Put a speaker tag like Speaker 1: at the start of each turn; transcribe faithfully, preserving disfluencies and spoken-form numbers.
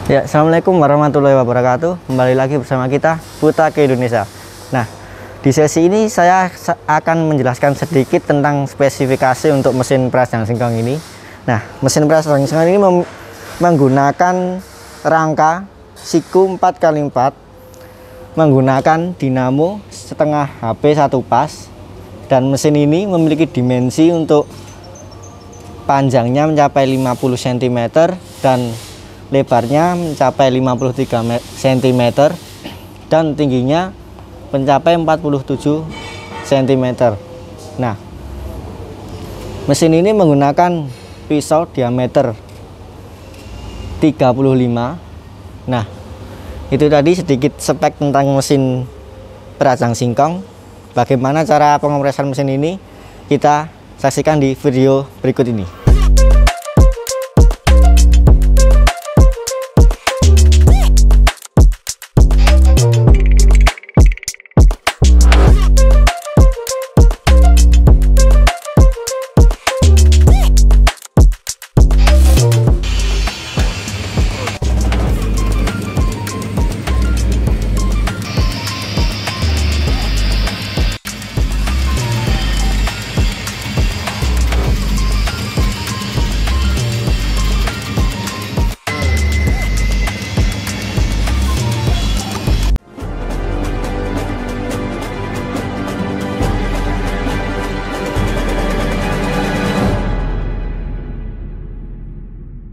Speaker 1: Ya, assalamualaikum warahmatullahi wabarakatuh. Kembali lagi bersama kita Butake Indonesia. Nah, di sesi ini saya akan menjelaskan sedikit tentang spesifikasi untuk mesin perancang singkong ini. Nah, mesin perancang singkong ini menggunakan rangka siku empat kali empat, menggunakan dinamo setengah H P satu pas, dan mesin ini memiliki dimensi untuk panjangnya mencapai lima puluh sentimeter dan lebarnya mencapai lima puluh tiga sentimeter dan tingginya mencapai empat puluh tujuh sentimeter. Nah, mesin ini menggunakan pisau diameter tiga puluh lima. Nah, itu tadi sedikit spek tentang mesin perancang singkong. Bagaimana cara pengoperasian mesin ini, kita saksikan di video berikut ini.